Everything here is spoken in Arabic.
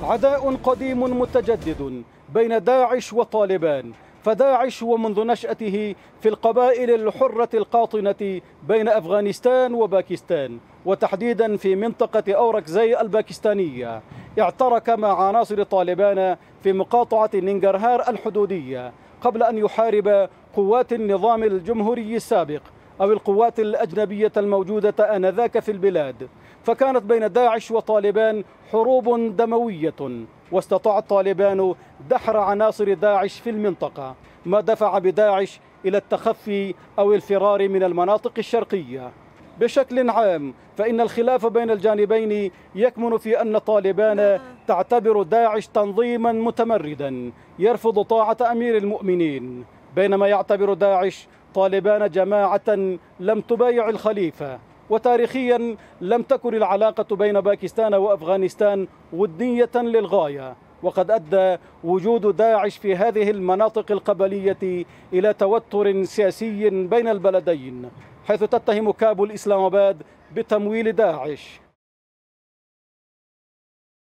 عداء قديم متجدد بين داعش وطالبان، فداعش ومنذ نشأته في القبائل الحرة القاطنة بين أفغانستان وباكستان، وتحديدا في منطقة أوركزاي الباكستانية، اعترك مع عناصر طالبان في مقاطعة ننجرهار الحدودية قبل أن يحارب قوات النظام الجمهوري السابق أو القوات الأجنبية الموجودة آنذاك في البلاد. فكانت بين داعش وطالبان حروب دموية، واستطاع الطالبان دحر عناصر داعش في المنطقة، ما دفع بداعش إلى التخفي أو الفرار من المناطق الشرقية. بشكل عام فإن الخلاف بين الجانبين يكمن في أن طالبان تعتبر داعش تنظيما متمردا يرفض طاعة أمير المؤمنين، بينما يعتبر داعش طالبان جماعة لم تبايع الخليفة. وتاريخيا لم تكن العلاقة بين باكستان وأفغانستان ودية للغاية، وقد أدى وجود داعش في هذه المناطق القبلية إلى توتر سياسي بين البلدين، حيث تتهم كابول إسلام آباد بتمويل داعش.